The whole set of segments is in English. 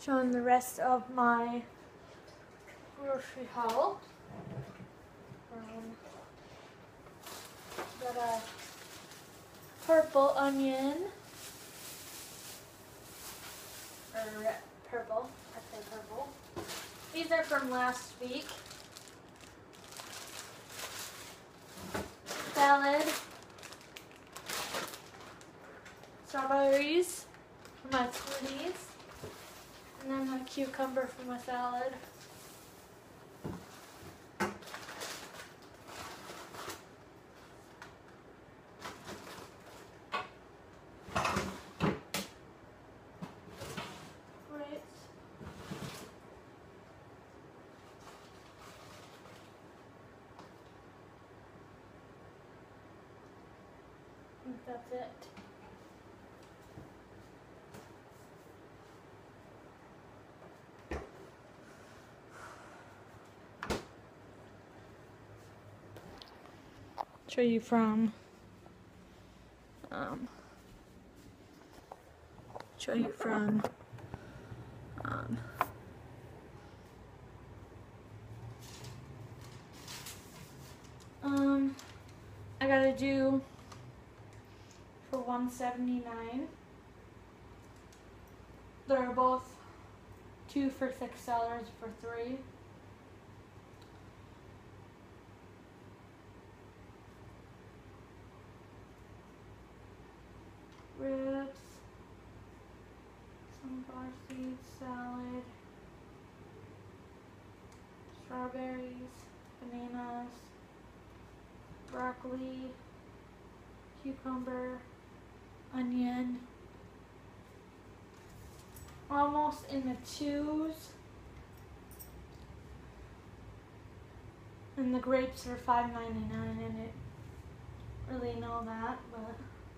showing the rest of my grocery haul. Got a purple onion, or purple, I say purple. These are from last week. Salad, strawberries for my smoothies, and then my cucumber for my salad. I think that's it. Show you from I gotta do for $1.79. They're both 2 for $6 for 3. Ribs, sunflower seeds, salad, strawberries, bananas, broccoli, cucumber, onion, almost in the 2s, and the grapes are $5.99. I didn't really know that, but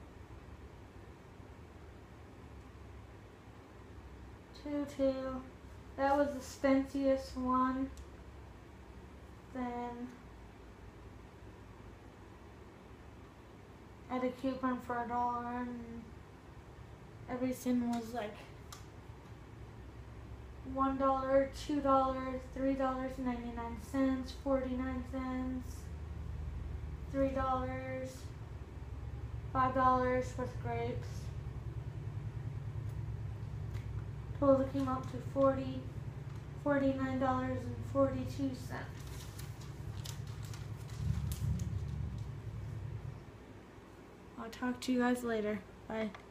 $2.2. That was the expensiest one. Then I had a coupon for $1, and everything was like $1, $2, $3.99, 49 cents, $3, $5 with grapes. Total came up to $49.42. I'll talk to you guys later. Bye.